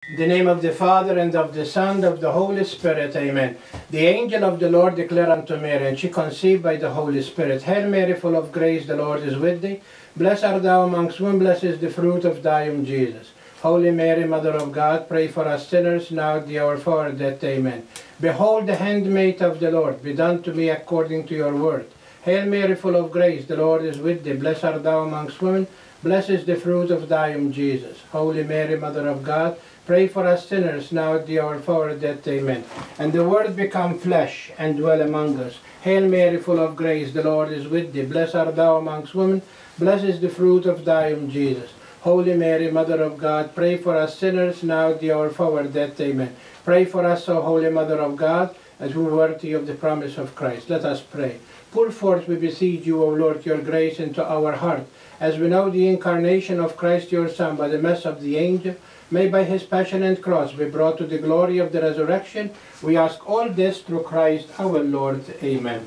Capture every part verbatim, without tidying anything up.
In the name of the Father, and of the Son, and of the Holy Spirit, amen. The angel of the Lord declared unto Mary, and she conceived by the Holy Spirit, Hail Mary, full of grace, the Lord is with thee. Blessed art thou amongst women, blessed is the fruit of thy womb, Jesus. Holy Mary, Mother of God, pray for us sinners, now at the hour of our death, amen. Behold the handmaid of the Lord, be done to me according to your word. Hail Mary, full of grace, the Lord is with thee. Blessed art thou amongst women, blessed is the fruit of thy womb, Jesus. Holy Mary, Mother of God, pray for us sinners, now at the hour of our death, amen. And the Word become flesh, and dwell among us. Hail Mary, full of grace, the Lord is with thee. Blessed art thou amongst women, blessed is the fruit of thy womb, Jesus. Holy Mary, Mother of God, pray for us sinners, now at the hour of our death, amen. Pray for us, O Holy Mother of God, as we are worthy of the promise of Christ. Let us pray. Pour forth, we beseech you, O Lord, your grace into our heart, as we know the incarnation of Christ your Son by the mess of the angel. May by his passion and cross be brought to the glory of the resurrection. We ask all this through Christ our Lord. Amen.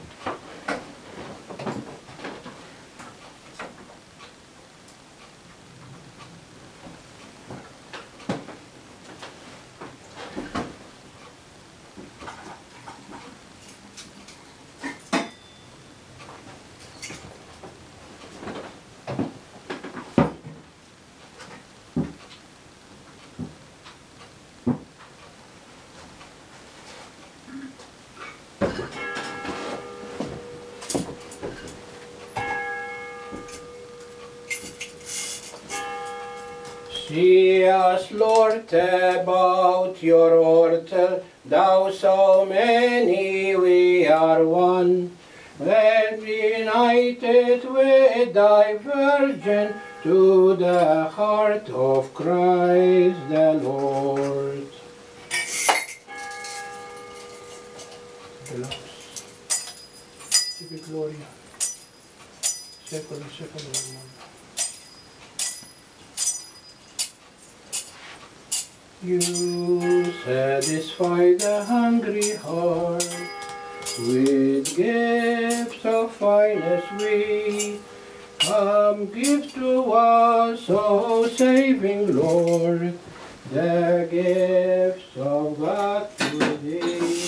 See us, Lord, about your altar, thou so many, we are one. Well united with thy Virgin, to the heart of Christ the Lord. Give you glory. Second, second, You satisfy the hungry heart with gifts of finest sweet. Come, give to us, O saving Lord, the gifts of God to thee.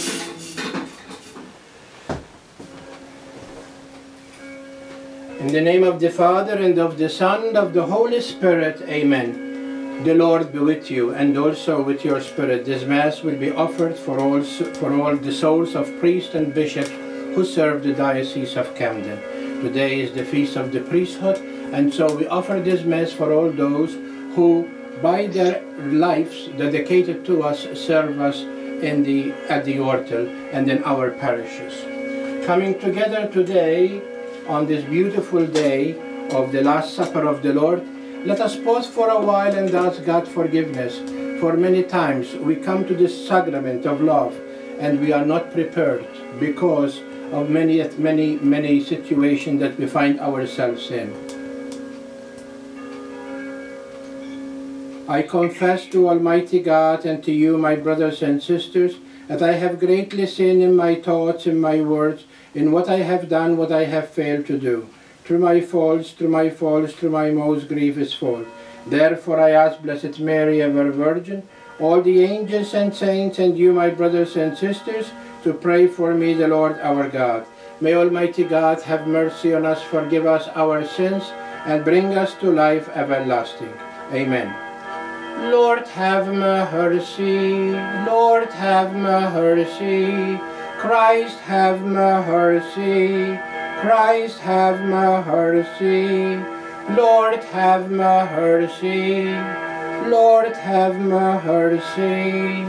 In the name of the Father, and of the Son, and of the Holy Spirit, amen. The Lord be with you, and also with your spirit. This Mass will be offered for all, for all the souls of priests and bishops who serve the Diocese of Camden. Today is the Feast of the Priesthood, and so we offer this Mass for all those who, by their lives dedicated to us, serve us in the, at the altar and in our parishes. Coming together today, on this beautiful day of the Last Supper of the Lord, let us pause for a while and ask God forgiveness. For many times we come to this sacrament of love and we are not prepared because of many, many, many situations that we find ourselves in. I confess to Almighty God and to you, my brothers and sisters, that I have greatly sinned in my thoughts, in my words, in what I have done, what I have failed to do. Through my faults, through my faults, through my most grievous fault. Therefore I ask Blessed Mary, ever Virgin, all the angels and saints, and you, my brothers and sisters, to pray for me, the Lord our God. May Almighty God have mercy on us, forgive us our sins, and bring us to life everlasting. Amen. Lord have mercy, Lord have mercy, Christ have mercy, Christ have mercy, Lord have mercy, Lord have mercy.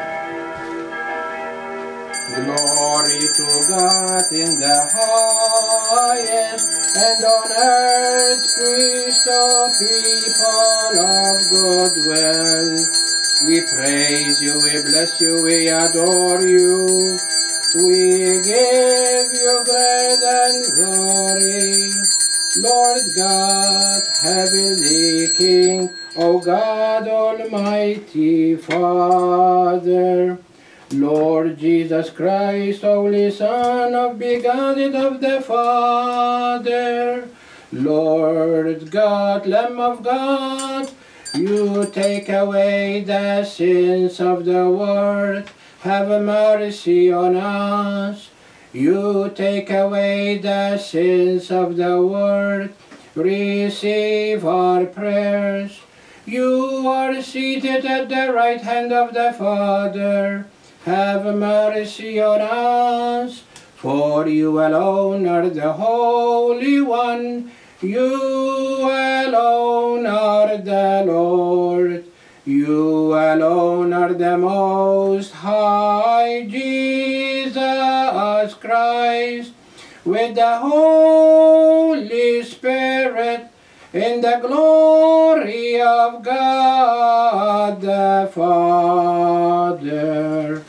Glory to God in the highest, and on earth peace to people of good will. We praise you, we bless you, we adore you. We give you praise and glory. Lord God, heavenly King, O God, Almighty Father, Lord Jesus Christ, Holy Son of begotten of the Father, Lord God, Lamb of God, You take away the sins of the world, have mercy on us. You take away the sins of the world, receive our prayers. You are seated at the right hand of the Father, have mercy on us. For you alone are the Holy One, you alone are the Lord, you alone are the Most High, Jesus Christ, with the Holy Spirit, in the glory of God the Father.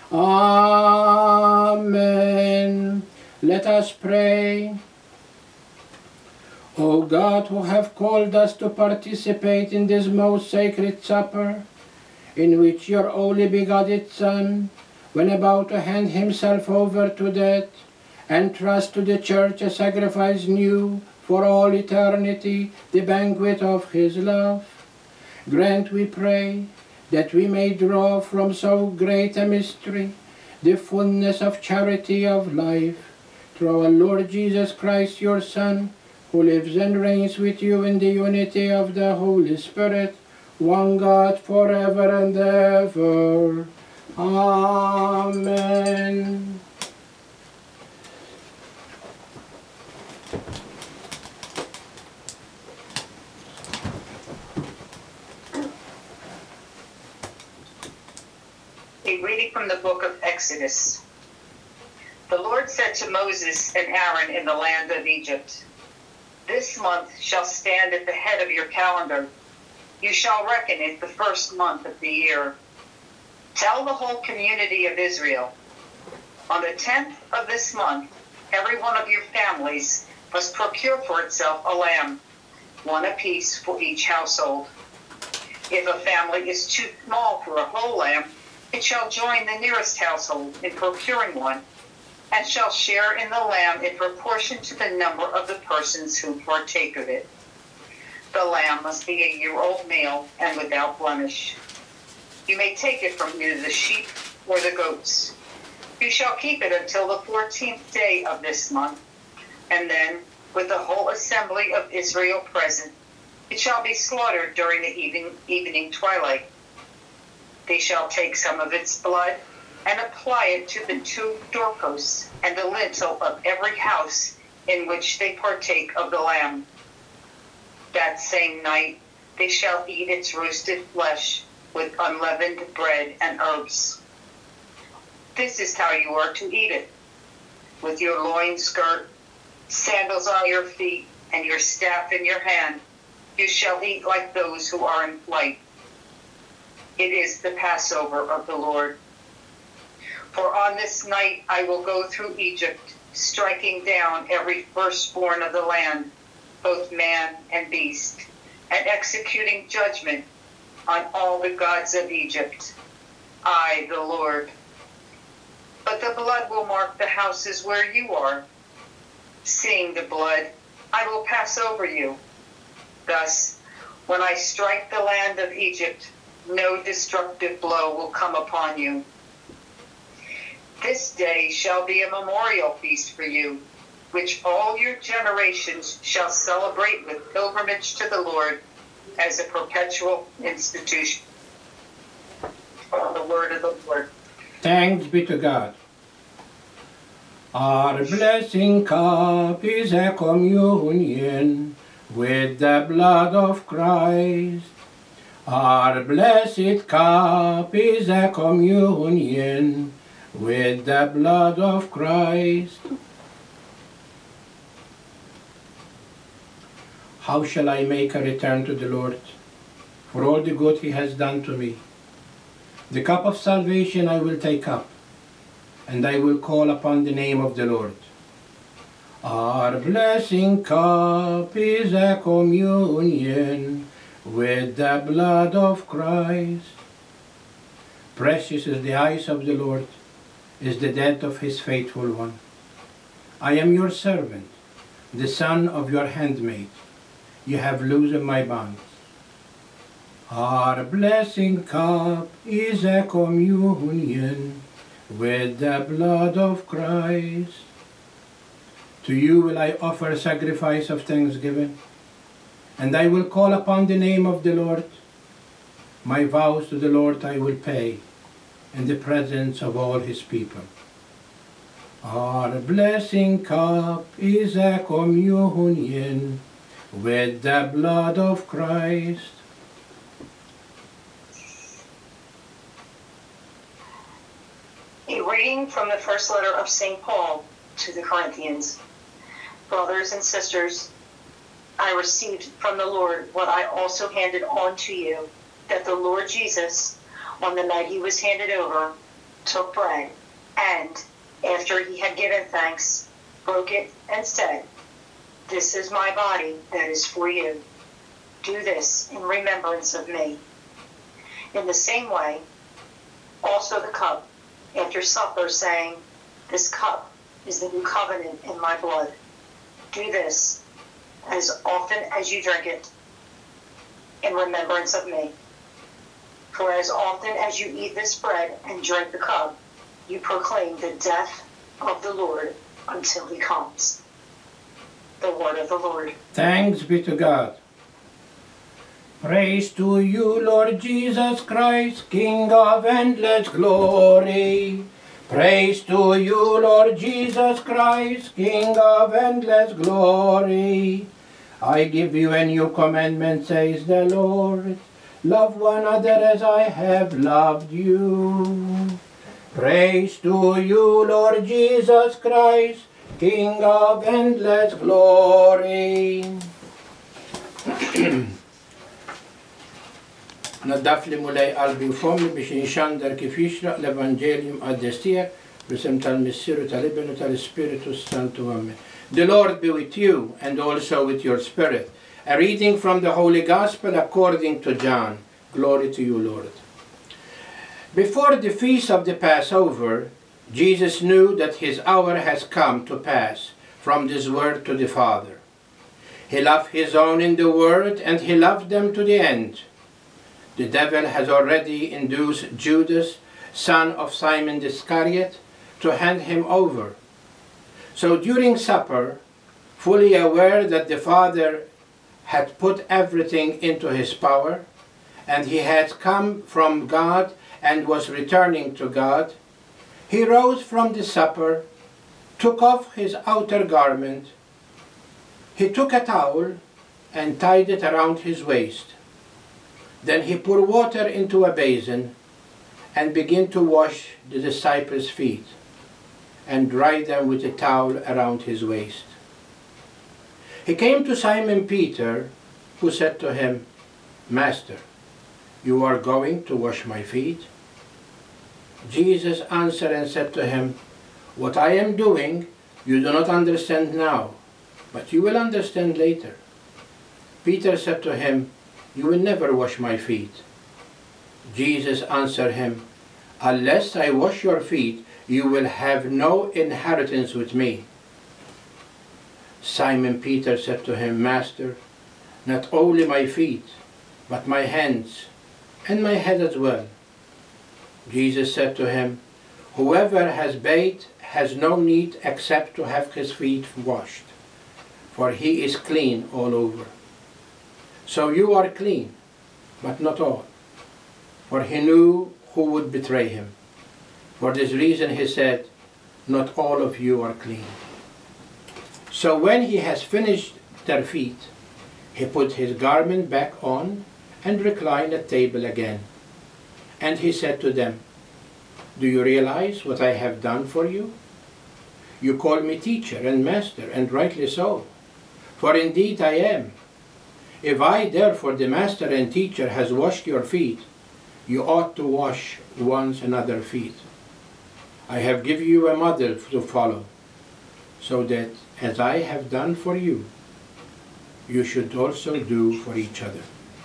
Amen. Let us pray. O God, who have called us to participate in this most sacred supper, in which your only begotten Son, when about to hand himself over to death, entrust to the Church a sacrifice new for all eternity, the banquet of his love, grant, we pray, that we may draw from so great a mystery the fullness of charity of life, through our Lord Jesus Christ, your Son, who lives and reigns with you in the unity of the Holy Spirit, one God, forever and ever. Amen. A reading from the book of Exodus. The Lord said to Moses and Aaron in the land of Egypt, "This month shall stand at the head of your calendar. You shall reckon it the first month of the year. Tell the whole community of Israel, on the tenth of this month, every one of your families must procure for itself a lamb, one apiece for each household. If a family is too small for a whole lamb, it shall join the nearest household in procuring one, and shall share in the lamb in proportion to the number of the persons who partake of it. The lamb must be a year-old male and without blemish. You may take it from either the sheep or the goats. You shall keep it until the fourteenth day of this month, and then, with the whole assembly of Israel present, it shall be slaughtered during the evening, evening twilight. They shall take some of its blood and apply it to the two doorposts and the lintel of every house in which they partake of the lamb. That same night they shall eat its roasted flesh with unleavened bread and herbs. This is how you are to eat it: with your loin skirt, sandals on your feet, and your staff in your hand. You shall eat like those who are in flight. It is the Passover of the Lord. For on this night I will go through Egypt, striking down every firstborn of the land, both man and beast, and executing judgment on all the gods of Egypt. I, the Lord. But the blood will mark the houses where you are. Seeing the blood, I will pass over you. Thus, when I strike the land of Egypt, no destructive blow will come upon you. This day shall be a memorial feast for you, which all your generations shall celebrate with pilgrimage to the Lord as a perpetual institution." The word of the Lord. Thanks be to God. Our blessing cup is a communion with the blood of Christ. Our blessed cup is a communion with the blood of Christ. How shall I make a return to the Lord for all the good he has done to me? The cup of salvation I will take up, and I will call upon the name of the Lord. Our blessing cup is a communion with the blood of Christ. Precious is the eyes of the Lord, is the death of his faithful one. I am your servant, the son of your handmaid. You have loosened my bonds. Our blessing cup is a communion with the blood of Christ. To you will I offer sacrifice of thanksgiving, and I will call upon the name of the Lord. My vows to the Lord I will pay in the presence of all his people. Our blessing cup is a communion with the blood of Christ. A reading from the first letter of Saint Paul to the Corinthians. Brothers and sisters, I received from the Lord what I also handed on to you, that the Lord Jesus, on the night he was handed over, took bread, and, after he had given thanks, broke it and said, "This is my body that is for you. Do this in remembrance of me." In the same way, also the cup, after supper, saying, "This cup is the new covenant in my blood. Do this as often as you drink it in remembrance of me. For as often as you eat this bread and drink the cup, you proclaim the death of the Lord until he comes." The word of the Lord. Thanks be to God. Praise to you, Lord Jesus Christ, King of endless glory. Praise to you, Lord Jesus Christ, King of endless glory. I give you a new commandment, says the Lord. Love one another as I have loved you. Praise to you, Lord Jesus Christ, King of endless glory. Naddaf li mulej qalbi u fommi biex nxandar kif jixraq l-Evangelium għaddes tiegħek b'isem tal-Missieru tal-Ibnu tal-Ispiritu Santu. Amen. The Lord be with you and also with your spirit. A reading from the Holy Gospel according to John. Glory to you, Lord. Before the feast of the Passover, Jesus knew that his hour has come to pass from this world to the Father. He loved his own in the world, and he loved them to the end. The devil has already induced Judas, son of Simon Iscariot, to hand him over. So during supper, fully aware that the Father had put everything into his power, and he had come from God and was returning to God, he rose from the supper, took off his outer garment. He took a towel and tied it around his waist. Then he poured water into a basin and began to wash the disciples' feet and dry them with a towel around his waist. He came to Simon Peter, who said to him, "Master, you are going to wash my feet?" Jesus answered and said to him, "What I am doing you do not understand now, but you will understand later." Peter said to him, "You will never wash my feet." Jesus answered him, "Unless I wash your feet, you will have no inheritance with me." Simon Peter said to him, "Master, not only my feet, but my hands and my head as well." Jesus said to him, "Whoever has bathed has no need except to have his feet washed, for he is clean all over. So you are clean, but not all." For he knew who would betray him. For this reason he said, "Not all of you are clean." So when he has finished their feet, he put his garment back on and reclined at table again. And he said to them, "Do you realize what I have done for you? You call me teacher and master, and rightly so, for indeed I am. If I, therefore, the master and teacher, has washed your feet, you ought to wash one another's feet. I have given you a model to follow, so that as I have done for you, you should also do for each other."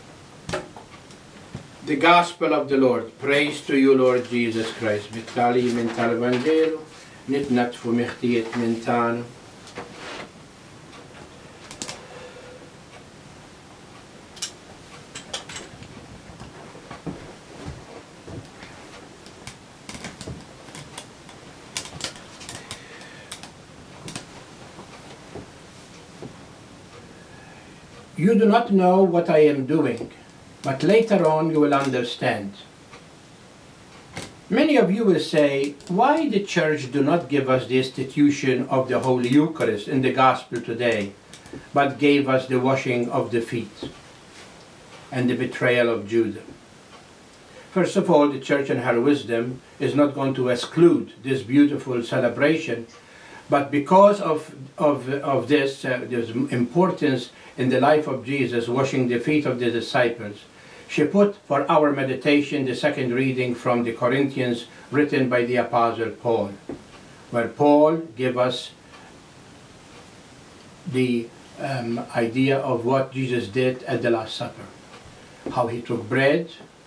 The Gospel of the Lord. Praise to you, Lord Jesus Christ. Bittali min tal-Evangelu, nitnatfu miħtijiet min tagħna. You do not know what I am doing, but later on you will understand. Many of you will say, why the church do not give us the institution of the Holy Eucharist in the Gospel today, but gave us the washing of the feet and the betrayal of Judas? First of all, the church in her wisdom is not going to exclude this beautiful celebration, but because of, of, of this, uh, this importance in the life of Jesus, washing the feet of the disciples, she put for our meditation the second reading from the Corinthians written by the Apostle Paul, where Paul gave us the um, idea of what Jesus did at the Last Supper. How he took bread,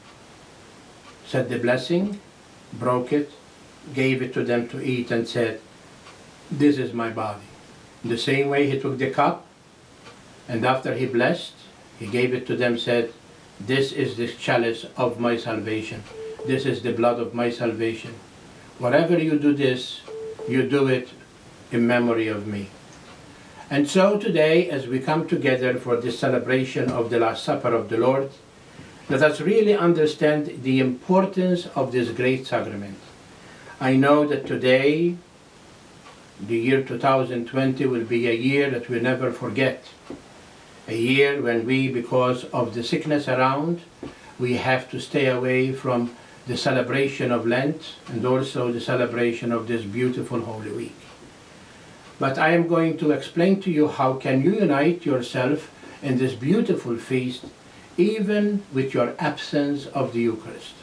said the blessing, broke it, gave it to them to eat and said, this is my body. In the same way he took the cup, and after he blessed, he gave it to them, said, this is the chalice of my salvation. This is the blood of my salvation. Whatever you do this, you do it in memory of me. And so today, as we come together for this celebration of the Last Supper of the Lord, let us really understand the importance of this great sacrament. I know that today, the year two thousand twenty, will be a year that we'll never forget. A year when we, because of the sickness around, we have to stay away from the celebration of Lent and also the celebration of this beautiful Holy Week. But I am going to explain to you how can you unite yourself in this beautiful feast even with your absence of the Eucharist.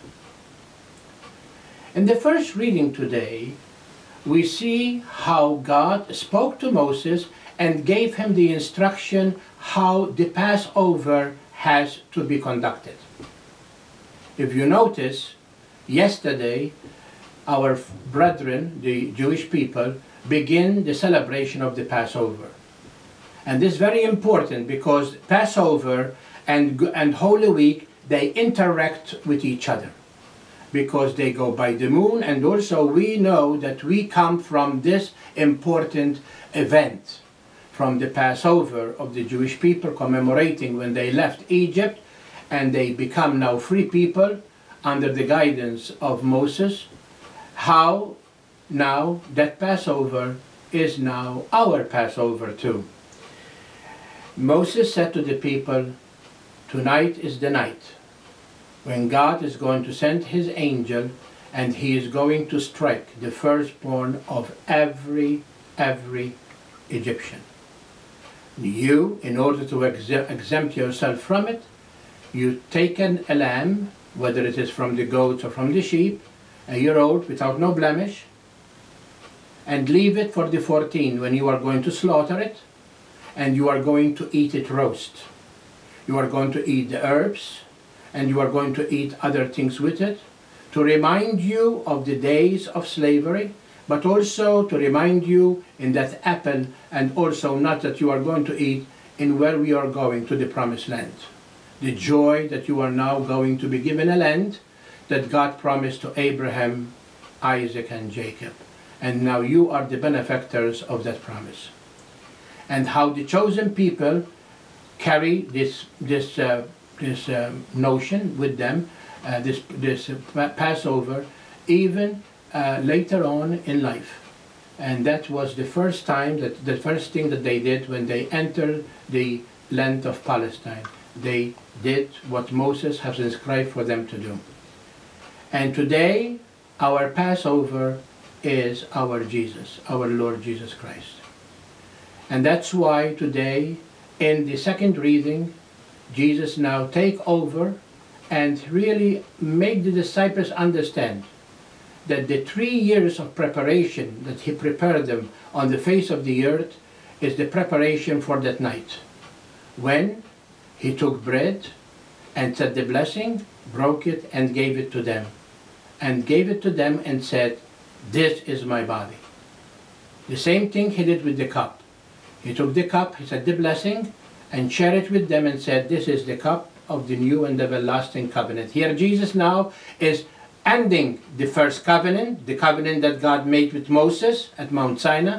In the first reading today, we see how God spoke to Moses and gave him the instruction how the Passover has to be conducted. If you notice, yesterday our brethren, the Jewish people, begin the celebration of the Passover. And this is very important because Passover and, and Holy Week, they interact with each other because they go by the moon, and also we know that we come from this important event, from the Passover of the Jewish people, commemorating when they left Egypt and they become now free people under the guidance of Moses, how now that Passover is now our Passover too. Moses said to the people, tonight is the night when God is going to send his angel and he is going to strike the firstborn of every, every Egyptian. You, in order to exempt yourself from it, you take an, a lamb, whether it is from the goats or from the sheep, a year old without no blemish, and leave it for the fourteen when you are going to slaughter it, and you are going to eat it roast. You are going to eat the herbs, and you are going to eat other things with it, to remind you of the days of slavery, but also to remind you in that apple, and also not that you are going to eat in where we are going to the promised land. The joy that you are now going to be given a land that God promised to Abraham, Isaac, and Jacob. And now you are the benefactors of that promise. And how the chosen people carry this, this, uh, this uh, notion with them, uh, this, this uh, Passover, even uh, later on in life. And that was the first time, that the first thing that they did when they entered the land of Palestine. They did what Moses has inscribed for them to do. And today, our Passover is our Jesus, our Lord Jesus Christ. And that's why today, in the second reading, Jesus now take over and really make the disciples understand that the three years of preparation that he prepared them on the face of the earth is the preparation for that night, when he took bread and said the blessing, broke it and gave it to them, and gave it to them and said, this is my body. The same thing he did with the cup. He took the cup, he said the blessing, and shared it with them and said, this is the cup of the new and everlasting covenant. Here Jesus now is ending the first covenant, the covenant that God made with Moses at Mount Sinai,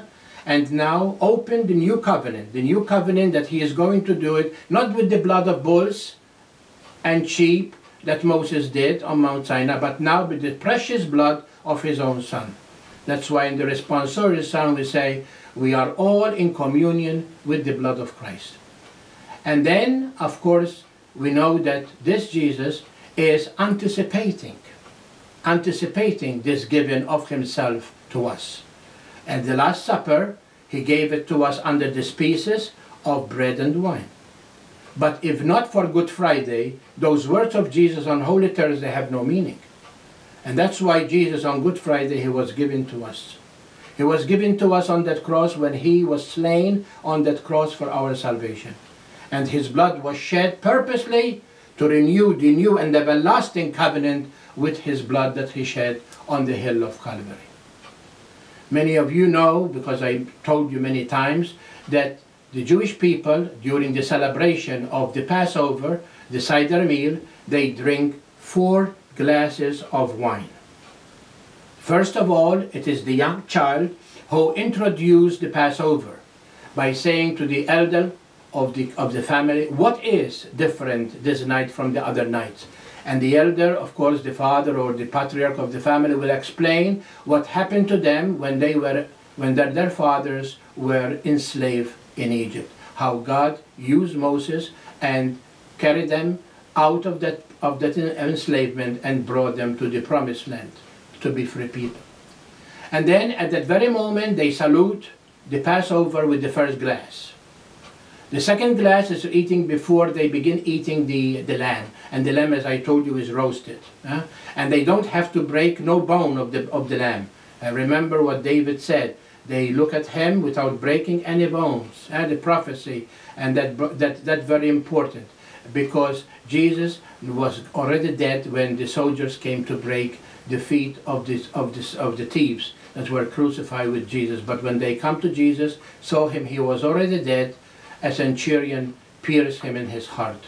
and now open the new covenant, the new covenant that he is going to do it, not with the blood of bulls and sheep that Moses did on Mount Sinai, but now with the precious blood of his own son. That's why in the responsorial psalm we say, we are all in communion with the blood of Christ. And then, of course, we know that this Jesus is anticipating, anticipating this giving of himself to us. At the Last Supper, he gave it to us under the species of bread and wine. But if not for Good Friday, those words of Jesus on Holy Thursday have no meaning. And that's why Jesus on Good Friday, he was given to us. He was given to us on that cross when he was slain on that cross for our salvation. And his blood was shed purposely to renew the new and everlasting covenant with his blood that he shed on the hill of Calvary. Many of you know, because I told you many times, that the Jewish people, during the celebration of the Passover, the Seder meal, they drink four glasses of wine. First of all, it is the young child who introduced the Passover by saying to the elder of the, of the family, what is different this night from the other nights? And the elder, of course, the father or the patriarch of the family, will explain what happened to them when they were, when their, their fathers were enslaved in Egypt. How God used Moses and carried them out of that, of that enslavement and brought them to the promised land to be free people. And then at that very moment they salute the Passover with the first glass. The second glass is eating before they begin eating the, the lamb. And the lamb, as I told you, is roasted. Uh, and they don't have to break no bone of the, of the lamb. Uh, remember what David said. They look at him without breaking any bones. Uh, the prophecy. And that, that, that's very important. Because Jesus was already dead when the soldiers came to break the feet of, this, of, this, of the thieves that were crucified with Jesus. But when they come to Jesus, saw him, he was already dead. A centurion pierced him in his heart.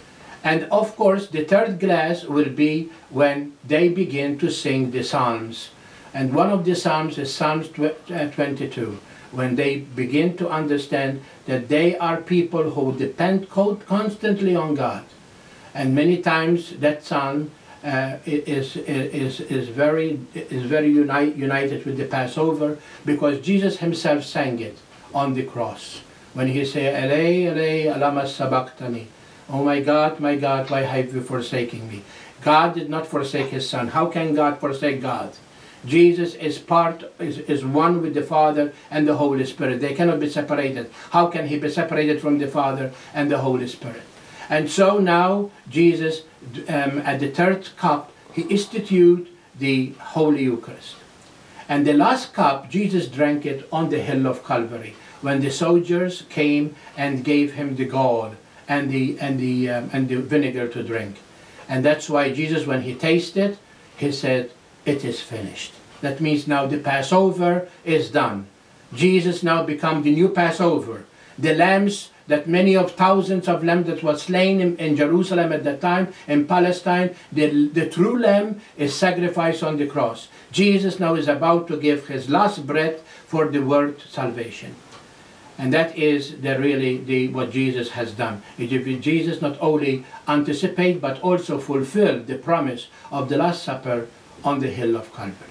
And of course, the third glass will be when they begin to sing the Psalms. And one of the Psalms is Psalms twenty-two, when they begin to understand that they are people who depend constantly on God. And many times that Psalm uh, is, is, is very, is very unite, united with the Passover, because Jesus himself sang it on the cross. When he said, Elei, Elei, lama sabachthani. Oh my God, my God, why have you forsaken me? God did not forsake his son. How can God forsake God? Jesus is part, is, is one with the Father and the Holy Spirit. They cannot be separated. How can he be separated from the Father and the Holy Spirit? And so now Jesus, um, at the third cup, he instituted the Holy Eucharist. And the last cup, Jesus drank it on the hill of Calvary, when the soldiers came and gave him the gall and the, and the, um, and the vinegar to drink. And that's why Jesus, when he tasted, he said, it is finished. That means now the Passover is done. Jesus now become the new Passover. The lambs, that many of thousands of lambs that was slain in, in Jerusalem at that time, in Palestine, the, the true lamb is sacrificed on the cross. Jesus now is about to give his last breath for the world salvation. And that is the, really the, what Jesus has done. Jesus not only anticipate but also fulfill the promise of the Last Supper on the hill of Calvary.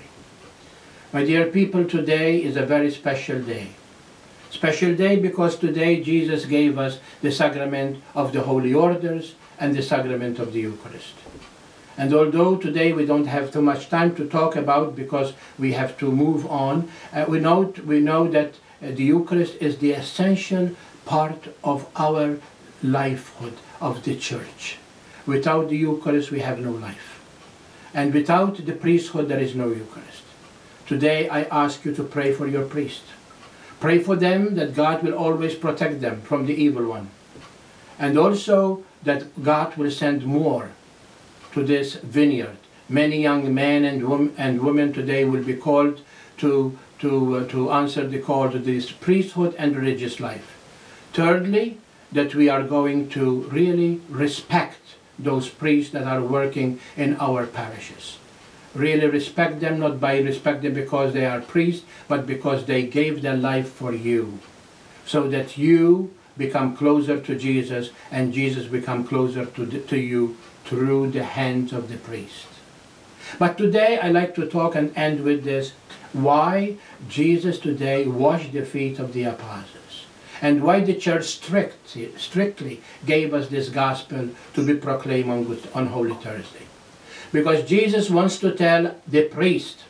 My dear people, today is a very special day. Special day because today Jesus gave us the sacrament of the Holy Orders and the sacrament of the Eucharist. And although today we don't have too much time to talk about because we have to move on, uh, we, know, we know that uh, the Eucharist is the essential part of our lifehood of the Church. Without the Eucharist we have no life. And without the priesthood there is no Eucharist. Today I ask you to pray for your priest. Pray for them that God will always protect them from the evil one. And also that God will send more to this vineyard. Many young men and, wom and women today will be called to, to, uh, to answer the call to this priesthood and religious life. Thirdly, that we are going to really respect those priests that are working in our parishes. really respect them, not by respect them because they are priests, but because they gave their life for you, so that you become closer to Jesus and Jesus become closer to, the, to you through the hands of the priest. But today I like to talk and end with this, why Jesus today washed the feet of the apostles, and why the church strict, strictly gave us this gospel to be proclaimed on, Good, on Holy Thursday. Because Jesus wants to tell the priest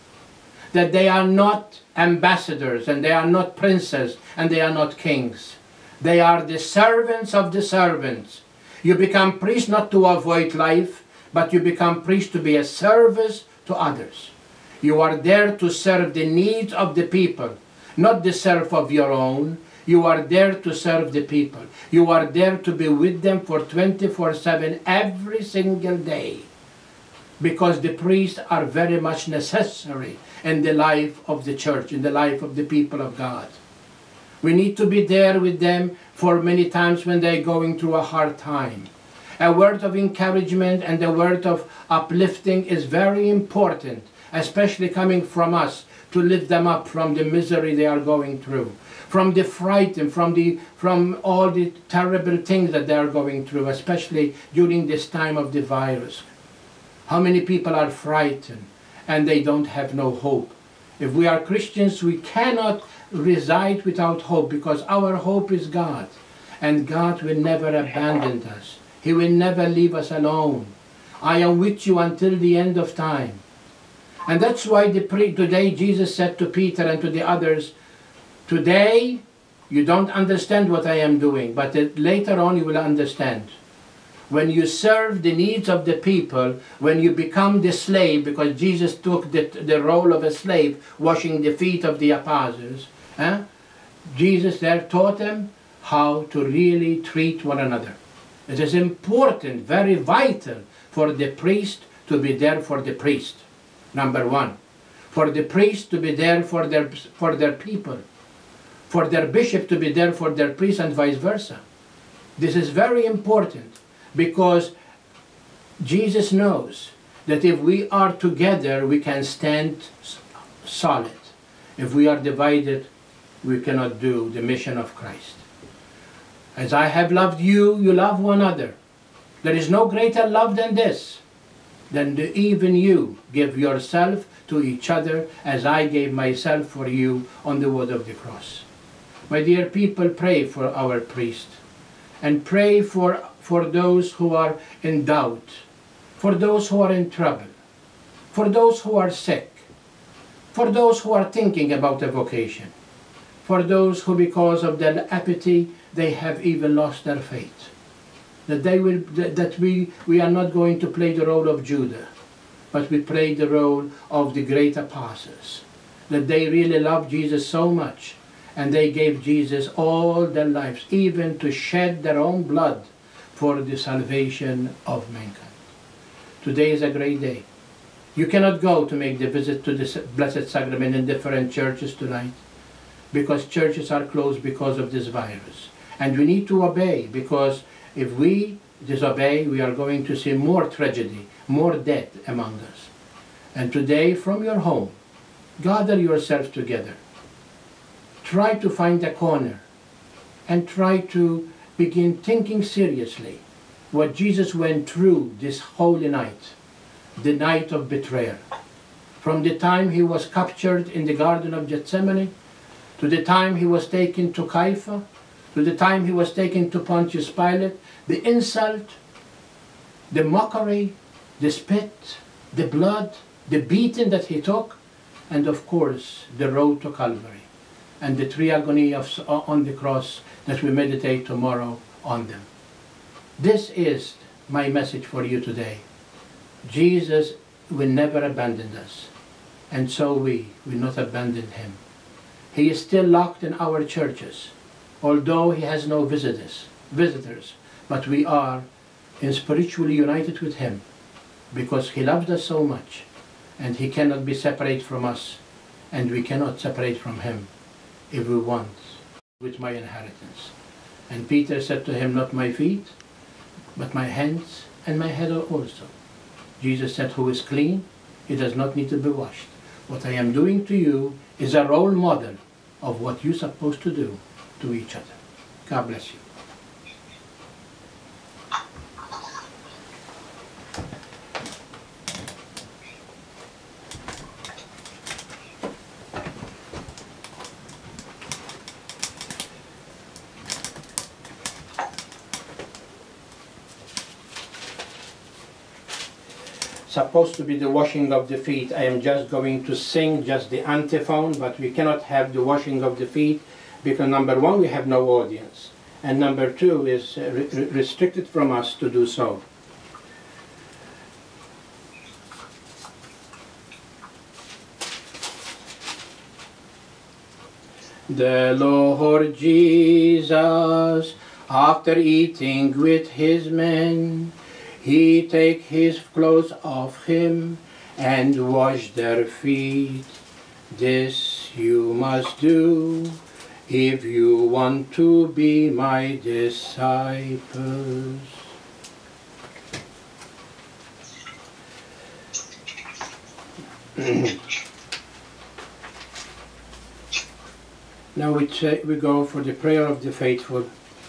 that they are not ambassadors, and they are not princes, and they are not kings. They are the servants of the servants. You become priest not to avoid life, but you become priest to be a service to others. You are there to serve the needs of the people, not the serve of your own. You are there to serve the people. You are there to be with them for twenty-four seven every single day. Because the priests are very much necessary in the life of the church, in the life of the people of God. We need to be there with them for many times when they're going through a hard time. A word of encouragement and a word of uplifting is very important, especially coming from us, to lift them up from the misery they are going through, from the fright and from, the, from all the terrible things that they are going through, especially during this time of the virus. How many people are frightened and they don't have no hope? If we are Christians, we cannot reside without hope, because our hope is God, and God will never abandon us. He will never leave us alone. I am with you until the end of time. And that's why the pre today Jesus said to Peter and to the others, today you don't understand what I am doing, but later on you will understand. When you serve the needs of the people, when you become the slave, because Jesus took the, the role of a slave, washing the feet of the apostles, eh? Jesus there taught them how to really treat one another. It is important, very vital, for the priest to be there for the priest, number one. For the priest to be there for their, for their people. For their bishop to be there for their priest, and vice versa. This is very important, because Jesus knows that if we are together, we can stand solid. If we are divided, we cannot do the mission of Christ. As I have loved you, you love one another. There is no greater love than this, than to even you give yourself to each other as I gave myself for you on the wood of the cross. My dear people, pray for our priest, and pray for, for those who are in doubt, for those who are in trouble, for those who are sick, for those who are thinking about a vocation, for those who because of their apathy they have even lost their faith. That they will, that we, we are not going to play the role of Judah, but we play the role of the great apostles. That they really loved Jesus so much, and they gave Jesus all their lives, even to shed their own blood for the salvation of mankind. Today is a great day. You cannot go to make the visit to the Blessed Sacrament in different churches tonight, because churches are closed because of this virus. And we need to obey, because if we disobey, we are going to see more tragedy, more death among us. And today, from your home, gather yourself together. Try to find a corner and try to begin thinking seriously what Jesus went through this holy night, the night of betrayal. From the time he was captured in the Garden of Gethsemane, to the time he was taken to Caiaphas, to the time he was taken to Pontius Pilate, the insult, the mockery, the spit, the blood, the beating that he took, and of course the road to Calvary, and the three agony of, on the cross that we meditate tomorrow on them. This is my message for you today. Jesus will never abandon us, and so we will not abandon him. He is still locked in our churches, although he has no visitors, visitors, but we are in spiritually united with him, because he loves us so much, and he cannot be separate from us, and we cannot separate from him if we want with my inheritance. And Peter said to him, not my feet, but my hands and my head also. Jesus said, who is clean, He does not need to be washed. What I am doing to you is a role model of what you're supposed to do to each other. God bless you. Supposed to be the washing of the feet. I am just going to sing just the antiphon, but we cannot have the washing of the feet because number one, we have no audience, and number two is re restricted from us to do so. The Lord Jesus, after eating with his men, he take his clothes off him and wash their feet. This you must do if you want to be my disciples. Now we, we go for the prayer of the faithful.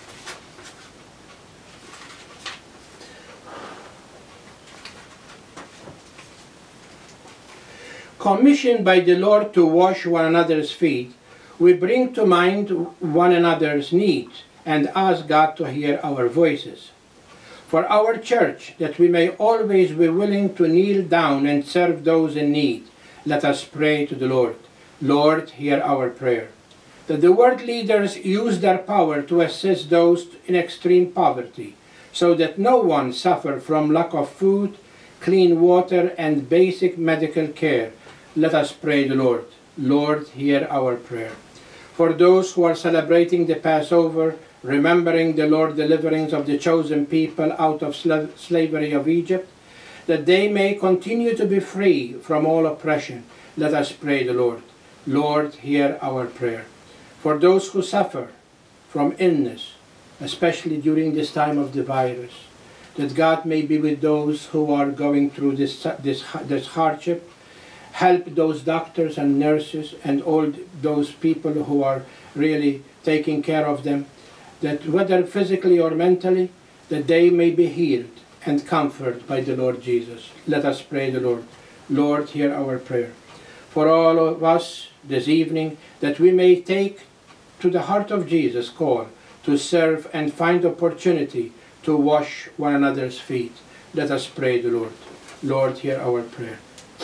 Commissioned by the Lord to wash one another's feet, we bring to mind one another's needs and ask God to hear our voices. For our church, that we may always be willing to kneel down and serve those in need, let us pray to the Lord. Lord, hear our prayer. That the world leaders use their power to assist those in extreme poverty, so that no one suffer from lack of food, clean water, and basic medical care. Let us pray the Lord. Lord, hear our prayer. For those who are celebrating the Passover, remembering the Lord deliverance of the chosen people out of sla slavery of Egypt, that they may continue to be free from all oppression, let us pray the Lord. Lord, hear our prayer. For those who suffer from illness, especially during this time of the virus, that God may be with those who are going through this, this, this hardship. Help those doctors and nurses and all those people who are really taking care of them, that whether physically or mentally, that they may be healed and comforted by the Lord Jesus. Let us pray the Lord. Lord, hear our prayer. For all of us this evening, that we may take to the heart of Jesus call to serve and find opportunity to wash one another's feet. Let us pray the Lord. Lord, hear our prayer.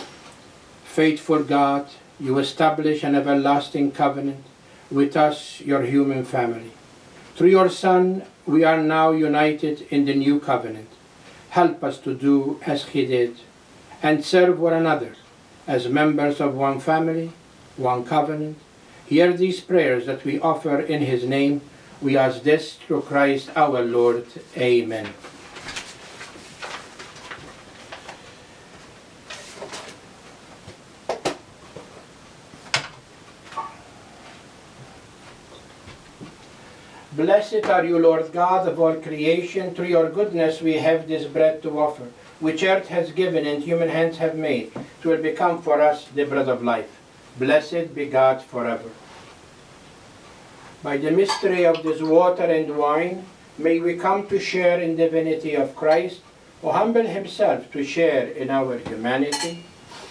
Faithful God, you establish an everlasting covenant with us, your human family. Through your Son, we are now united in the new covenant. Help us to do as he did and serve one another as members of one family, one covenant. Hear these prayers that we offer in his name. We ask this through Christ our Lord. Amen. Blessed are you, Lord God of all creation. Through your goodness we have this bread to offer, which earth has given and human hands have made. It will become for us the bread of life. Blessed be God forever. By the mystery of this water and wine, may we come to share in the divinity of Christ, who humbled himself to share in our humanity.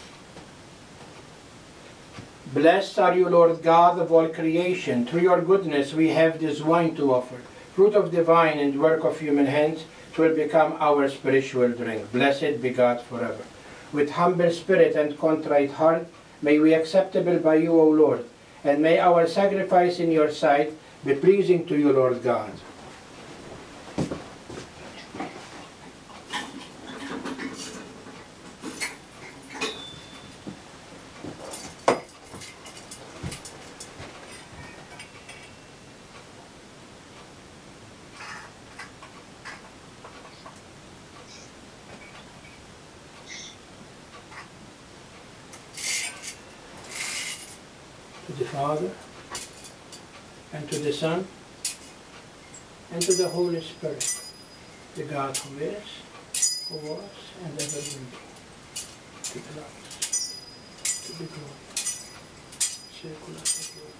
Blessed are you, Lord God of all creation. Through your goodness we have this wine to offer, fruit of the vine and work of human hands. It will become our spiritual drink. Blessed be God forever. With humble spirit and contrite heart, may we acceptable by you, O Lord, and may our sacrifice in your sight be pleasing to you, Lord God. To the Father, and to the Son, and to the Holy Spirit, the God who is, who was, and ever will be. To the Lord. be glory. Secula seculorum.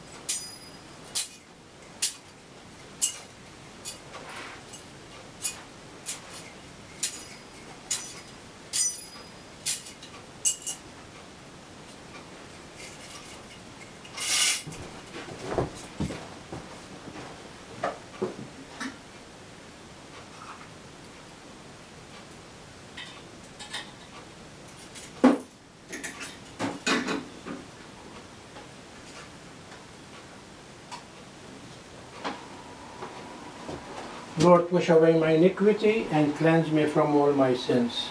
Lord, wash away my iniquity and cleanse me from all my sins.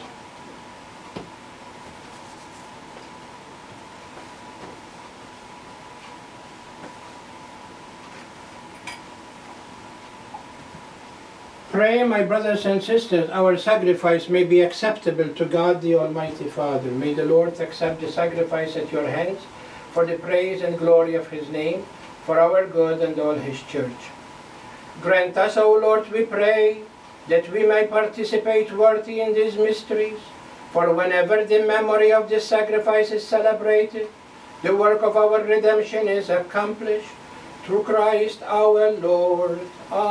Pray, my brothers and sisters, our sacrifice may be acceptable to God the Almighty Father. May the Lord accept the sacrifice at your hands for the praise and glory of His name, for our good and all His church. Grant us, O Lord, we pray, that we may participate worthy in these mysteries, for whenever the memory of this sacrifice is celebrated, the work of our redemption is accomplished. Through Christ our Lord.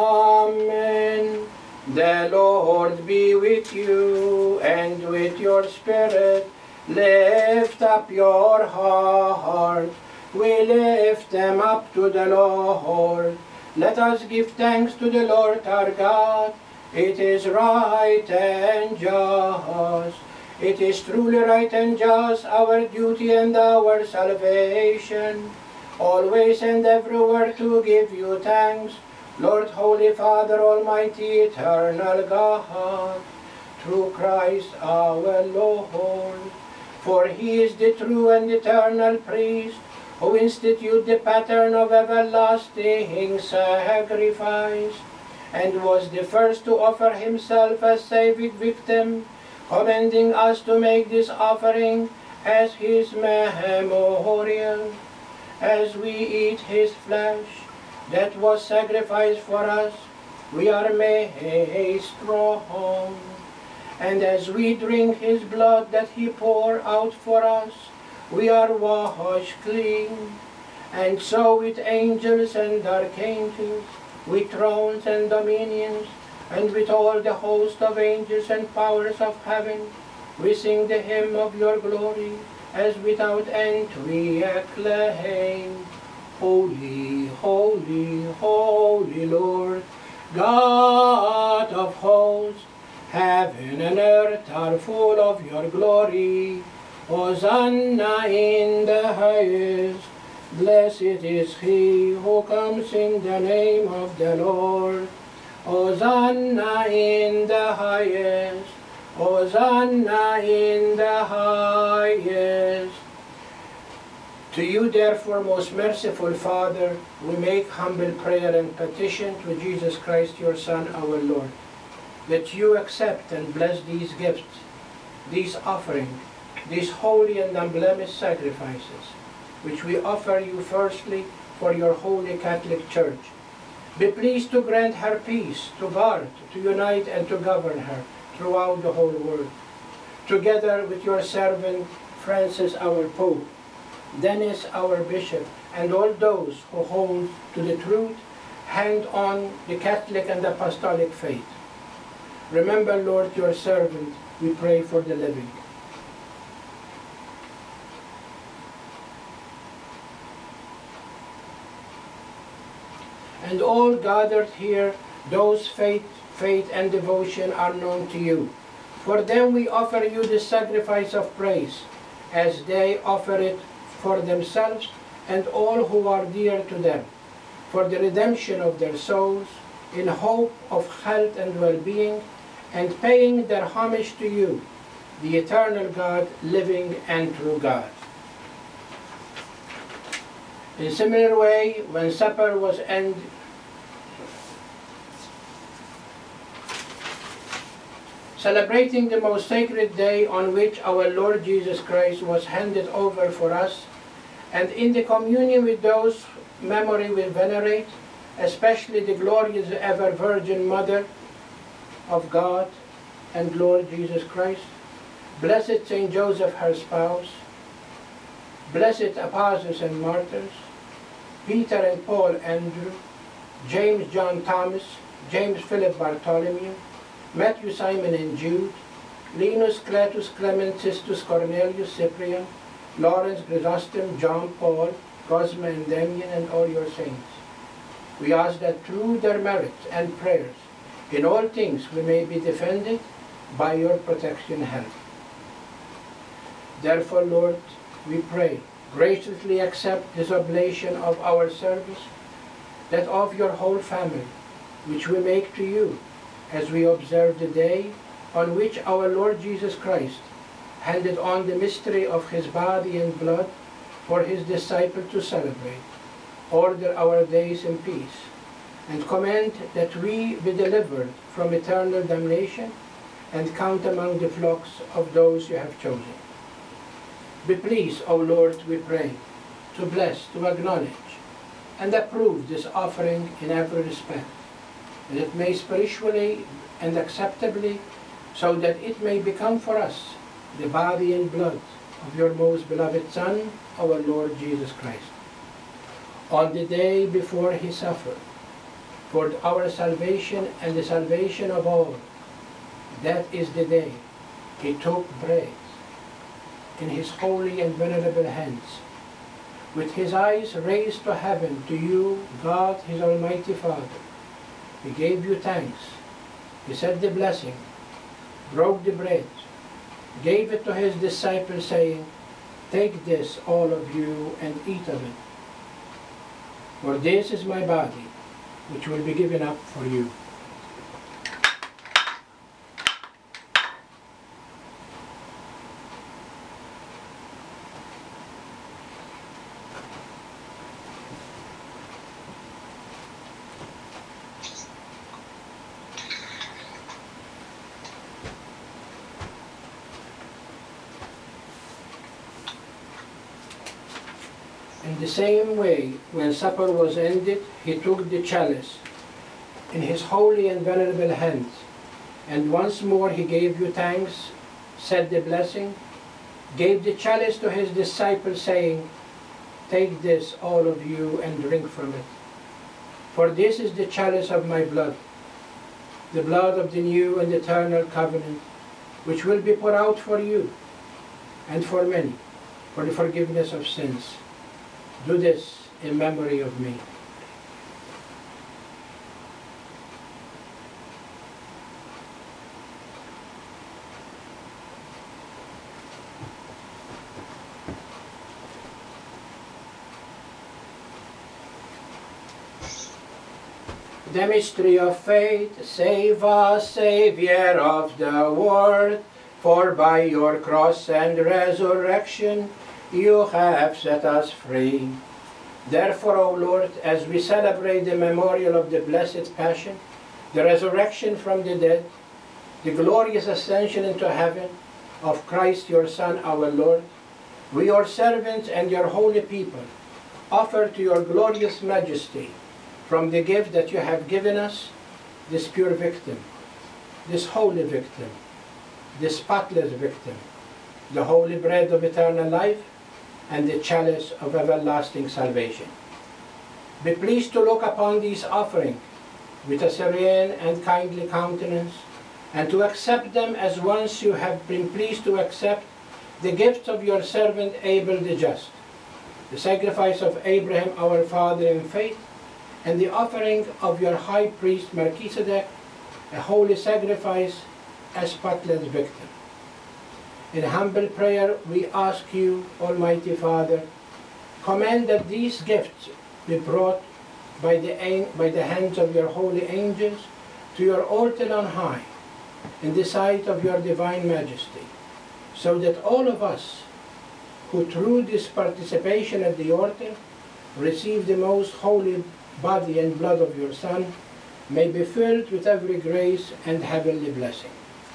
Amen. The Lord be with you and with your spirit. Lift up your heart. We lift them up to the Lord. Let us give thanks to the Lord our God. It is right and just. It is truly right and just, our duty and our salvation, always and everywhere to give you thanks, Lord, Holy Father, Almighty, Eternal God, through Christ our Lord. For He is the true and eternal priest, who instituted the pattern of everlasting sacrifice, and was the first to offer Himself as saving victim, commending us to make this offering as His memorial. As we eat His flesh that was sacrificed for us, we are made strong. And as we drink His blood that He poured out for us, we are washed clean. And so with angels and archangels, with thrones and dominions, and with all the host of angels and powers of heaven, we sing the hymn of your glory, as without end we acclaim. Holy, holy, holy Lord, God of hosts, heaven and earth are full of your glory. Hosanna in the highest. Blessed is he who comes in the name of the Lord. Hosanna in the highest. Hosanna in the highest. To you, therefore, most merciful Father, we make humble prayer and petition to Jesus Christ, your Son, our Lord, that you accept and bless these gifts, these offerings, these holy and unblemished sacrifices, which we offer you firstly for your holy Catholic Church. Be pleased to grant her peace, to guard, to unite, and to govern her throughout the whole world, together with your servant Francis, our Pope, Dennis, our Bishop, and all those who hold to the truth, hand on the Catholic and Apostolic faith. Remember, Lord, your servant, we pray for the living. And all gathered here, those faith, faith and devotion are known to you. For them we offer you the sacrifice of praise, as they offer it for themselves and all who are dear to them, for the redemption of their souls, in hope of health and well-being, and paying their homage to you, the eternal God, living and true God. In similar way, when supper was ended, celebrating the most sacred day on which our Lord Jesus Christ was handed over for us, and in the communion with those memory we venerate, especially the glorious ever Virgin Mother of God and Lord Jesus Christ, blessed Saint Joseph, her spouse, blessed apostles and martyrs, Peter and Paul, Andrew, James, John, Thomas, James, Philip, Bartholomew, Matthew, Simon, and Jude, Linus, Cletus, Clement, Sistus, Cornelius, Cyprian, Lawrence, Chrysostom, John, Paul, Cosma, and Damian, and all your saints. We ask that through their merits and prayers, in all things we may be defended by your protection and help. Therefore, Lord, we pray, graciously accept this oblation of our service, that of your whole family, which we make to you, as we observe the day on which our Lord Jesus Christ handed on the mystery of his body and blood for his disciple to celebrate. Order our days in peace, and command that we be delivered from eternal damnation and count among the flocks of those you have chosen. Be pleased, O Lord, we pray, to bless, to acknowledge, and approve this offering in every respect, that it may spiritually and acceptably, so that it may become for us the body and blood of your most beloved Son, our Lord Jesus Christ. On the day before he suffered, for our salvation and the salvation of all, that is the day he took bread in his holy and venerable hands, with his eyes raised to heaven, to you, God, his almighty Father. He gave you thanks. He said the blessing, broke the bread, gave it to his disciples, saying, "Take this, all of you, and eat of it. For this is my body, which will be given up for you." In the same way, when supper was ended, he took the chalice in his holy and venerable hands, and once more he gave you thanks, said the blessing, gave the chalice to his disciples, saying, "Take this, all of you, and drink from it. For this is the chalice of my blood, the blood of the new and eternal covenant, which will be poured out for you and for many, for the forgiveness of sins. Do this in memory of me." The mystery of faith, save us, Savior of the world, for by your cross and resurrection you have set us free. Therefore, O Lord, as we celebrate the memorial of the blessed Passion, the resurrection from the dead, the glorious ascension into heaven of Christ your Son, our Lord, we, your servants and your holy people, offer to your glorious majesty, from the gift that you have given us, this pure victim, this holy victim, this spotless victim, the holy bread of eternal life, and the chalice of everlasting salvation. Be pleased to look upon these offerings with a serene and kindly countenance, and to accept them as once you have been pleased to accept the gifts of your servant Abel the just, the sacrifice of Abraham our father in faith, and the offering of your high priest Melchizedek, a holy sacrifice, a spotless victim. In humble prayer we ask you, Almighty Father, command that these gifts be brought by the, by the hands of your holy angels to your altar on high, in the sight of your divine majesty, so that all of us who through this participation at the altar receive the most holy body and blood of your Son may be filled with every grace and heavenly blessing.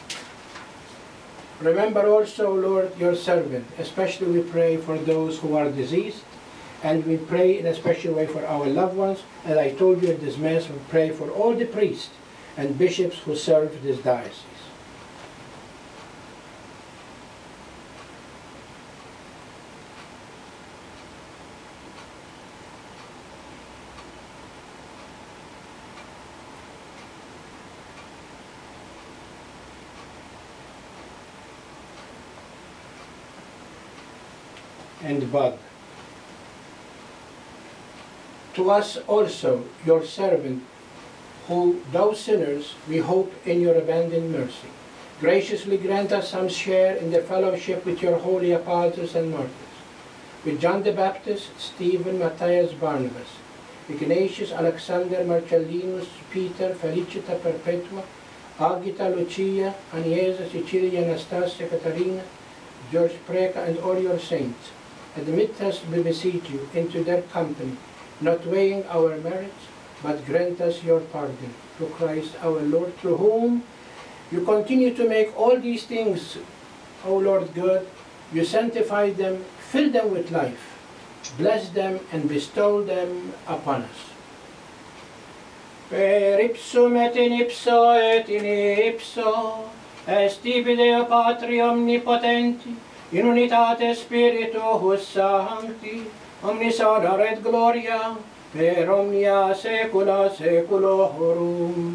Remember also, Lord, your servant. Especially we pray for those who are diseased, and we pray in a special way for our loved ones. As I told you at this Mass, we pray for all the priests and bishops who serve this diocese. and bud. To us also, your servant, who, though sinners, we hope in your abundant mercy, graciously grant us some share in the fellowship with your holy apostles and martyrs, with John the Baptist, Stephen, Matthias, Barnabas, Ignatius, Alexander, Marcellinus, Peter, Felicita Perpetua, Agita, Lucia, Agnesa, Cecilia, Anastasia, Caterina, George Preka, and all your saints. Admit us, we beseech you, into their company, not weighing our merits, but grant us your pardon, through Christ our Lord, through whom you continue to make all these things, O Lord God. You sanctify them, fill them with life, bless them, and bestow them upon us. Per ipsum et in ipso et in ipso, est tibi Deo Patri omnipotenti, in unitate Spiritus Sancti, omnis honor et gloria, per omnia saecula saeculorum.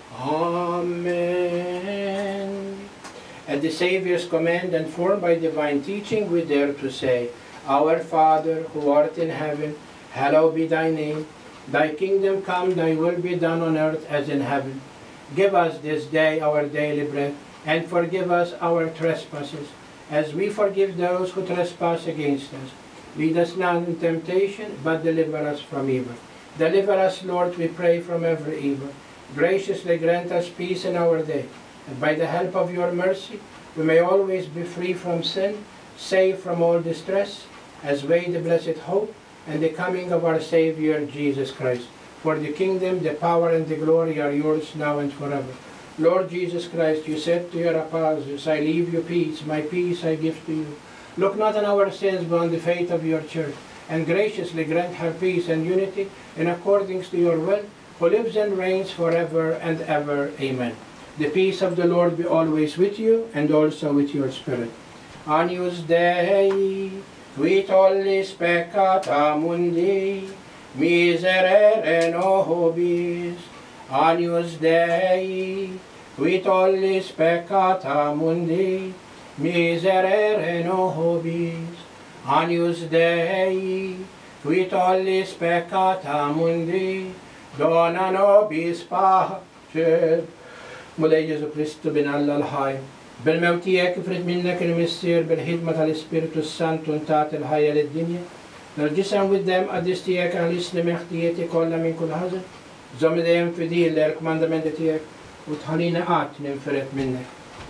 Amen. At the Saviour's command and formed by divine teaching, we dare to say, Our Father, who art in heaven, hallowed be thy name. Thy kingdom come, thy will be done on earth as in heaven. Give us this day our daily bread, and forgive us our trespasses, as we forgive those who trespass against us. Lead us not in temptation, but deliver us from evil. Deliver us, Lord, we pray, from every evil. Graciously grant us peace in our day, and by the help of your mercy, we may always be free from sin, safe from all distress, as wait the blessed hope and the coming of our Savior Jesus Christ. For the kingdom, the power, and the glory are yours now and forever. Lord Jesus Christ, you said to your apostles, I leave you peace, my peace I give to you. Look not on our sins, but on the faith of your church, and graciously grant her peace and unity in accordance to your will, who lives and reigns forever and ever. Amen. The peace of the Lord be always with you, and also with your spirit. Agnus Dei, qui tollis peccata mundi, miserere nobis. Agnus Dei, qui tollis peccata mundi, miserere nobis. Agnus Dei, qui tollis peccata mundi, dona nobis pace. مولاي يسوع كريستو بن الله الحي بالموتية كفرت منك المسير بالخدمة الاسبيرتو السانتو انتات الحياة للدنيا نرجسهم قدام أدستيك على الإسلام اختيتي كل من كل هذا زمدهم في دي اللي ركماندمنتيك وتخلينا آت ننفرت منك.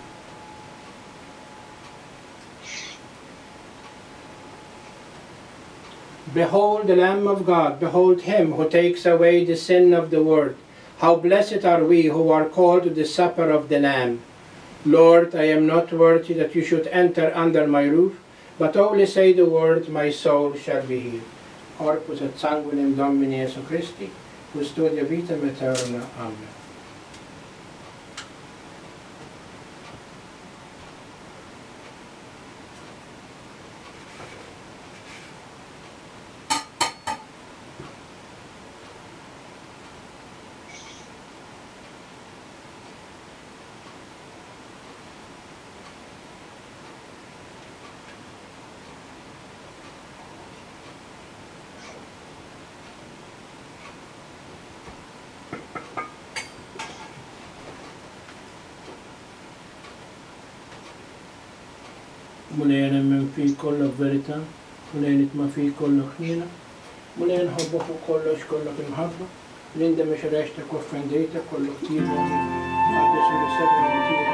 Behold the Lamb of God, behold him who takes away the sin of the world. How blessed are we who are called to the supper of the Lamb. Lord, I am not worthy that you should enter under my roof, but only say the word, my soul shall be healed. Corpus et sanguinem Domini Jesu Christi, custodia vitam aeterna. Amen. Mulen men fi kollox verità, mulen itma fi kollox ħina, mulen ħobbu fuq kollox kollox imħabba, l-inda miex reċta koffendejta kollox tira, għadda sulli sabra tira.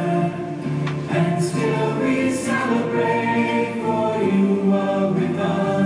And still we celebrate, for you are with us.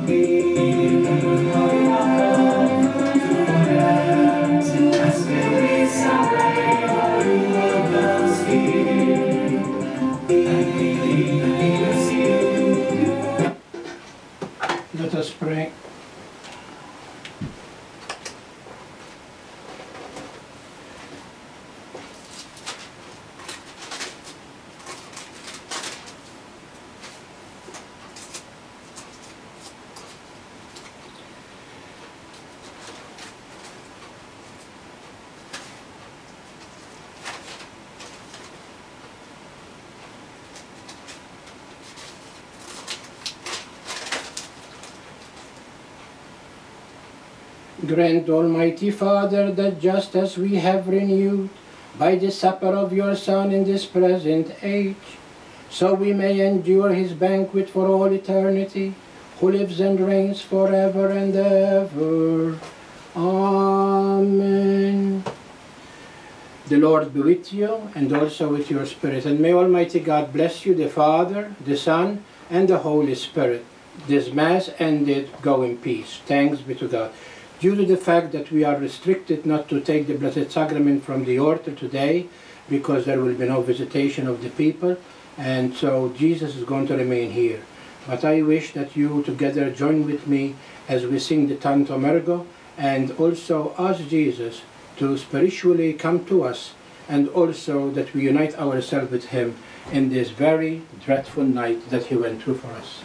Let us pray. Grant, Almighty Father, that just as we have renewed by the supper of your Son in this present age, so we may endure his banquet for all eternity, who lives and reigns forever and ever. Amen. The Lord be with you, and also with your spirit. And may Almighty God bless you, the Father, the Son, and the Holy Spirit. This Mass ended. Go in peace. Thanks be to God. Due to the fact that we are restricted not to take the Blessed Sacrament from the altar today, because there will be no visitation of the people, and so Jesus is going to remain here. But I wish that you together join with me as we sing the Tantum Ergo, and also ask Jesus to spiritually come to us, and also that we unite ourselves with him in this very dreadful night that he went through for us.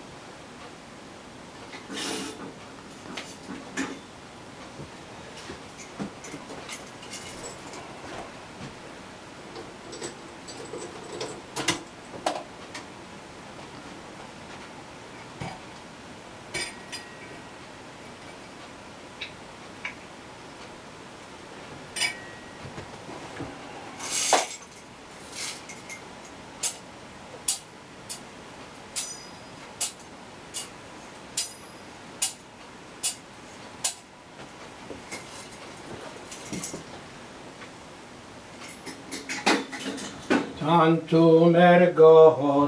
Tantum ergo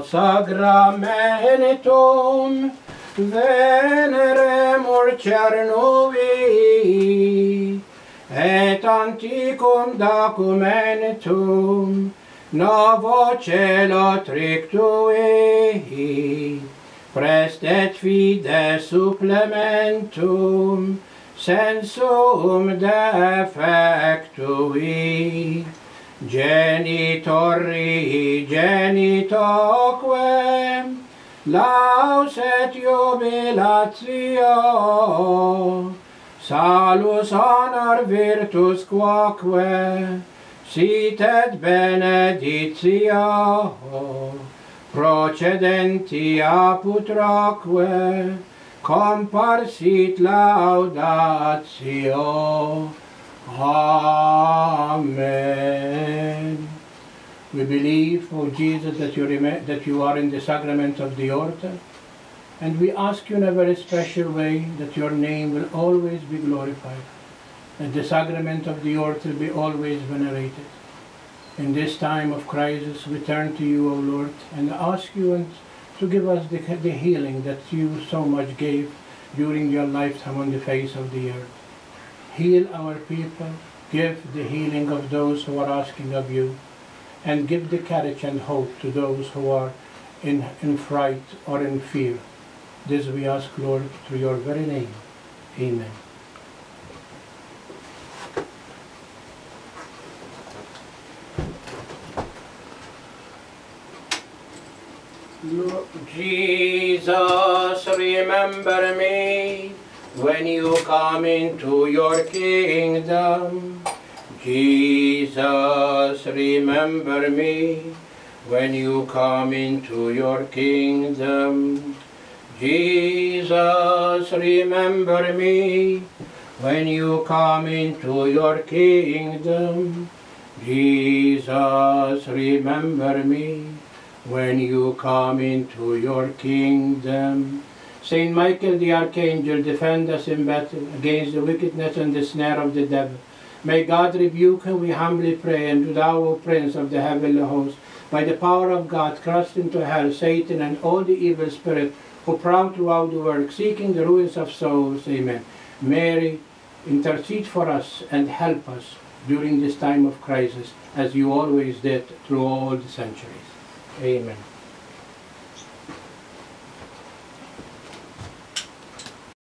sacramentum veneremur cernovi, et anticum documentum novo celo trictui, prestet fide supplementum sensum defectui. Genitori genitoque laus et jubilatio, salus honor virtus quoque sit et beneditio, procedenti apud roque comparsit laudatio. Amen. We believe, O Jesus, that you, that you are in the sacrament of the altar, and we ask you in a very special way that your name will always be glorified, that the sacrament of the altar be always venerated. In this time of crisis, we turn to you, O Lord, and ask you to give us the, the healing that you so much gave during your lifetime on the face of the earth. Heal our people, give the healing of those who are asking of you, and give the courage and hope to those who are in, in fright or in fear. This we ask, Lord, through your very name. Amen. Lord Jesus, remember me when you come into your kingdom. Jesus, remember me when you come into your kingdom. Jesus, remember me when you come into your kingdom. Jesus, remember me when you come into your kingdom. Saint Michael the Archangel, defend us in battle against the wickedness and the snare of the devil. May God rebuke him, we humbly pray, and do thou, O Prince of the heavenly host, by the power of God, cast into hell Satan and all the evil spirits who proud throughout the work, seeking the ruins of souls. Amen. Mary, intercede for us and help us during this time of crisis, as you always did through all the centuries. Amen.